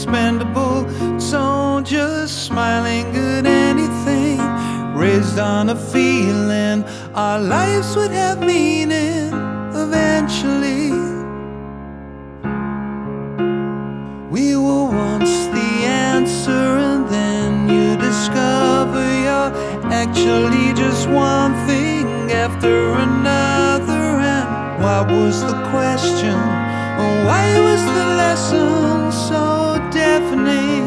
expendable soldiers smiling at anything, raised on a feeling our lives would have meaning eventually. We were once the answer, and then you discover you're actually just one thing after another. And what was the question? Why was the lesson so deafening?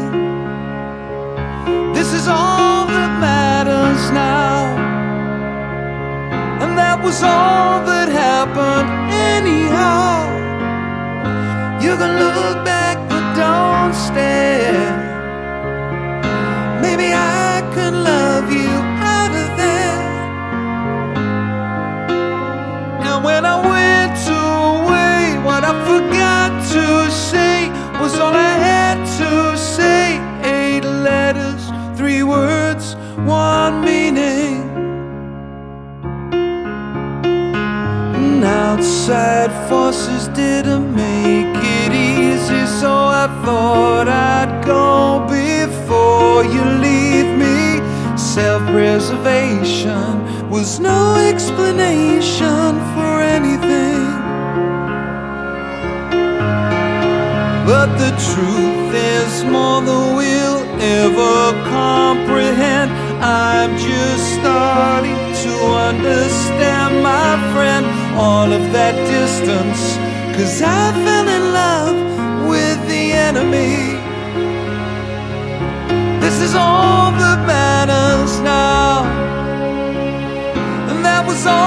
This is all that matters now, and that was all that happened anyhow. You can look back but don't stare. Maybe I could love you out of there. And when I went away, what I forgot to say was all I had to say. 8 letters, 3 words, 1 meaning. And outside forces didn't make it easy, so I thought I'd go before you leave me. Self-preservation was no explanation for anything. But the truth is more than we'll ever comprehend. I'm just starting to understand, my friend, all of that distance, 'cause I fell in love with the enemy. This is all that matters now, and that was all